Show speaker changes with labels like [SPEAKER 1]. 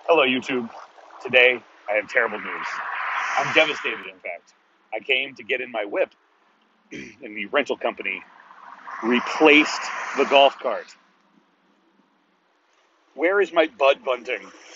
[SPEAKER 1] Hello, YouTube. Today, I have terrible news. I'm devastated, in fact. I came to get in my whip, and the rental company replaced the golf cart. Where is my Bud Bunting?